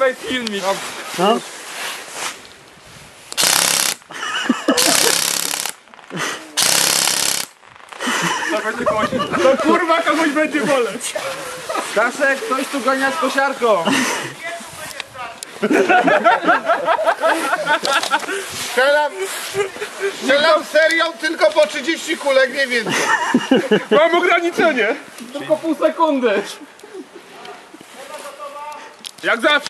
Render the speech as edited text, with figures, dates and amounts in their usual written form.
nagraj filmik. No. To kurwa kogoś będzie boleć. Staszek, ktoś tu gania z kosiarką. Strzelam serią tylko po 30 kulek, nie więcej. Mam ograniczenie. Tylko pół sekundy. Jak zawsze.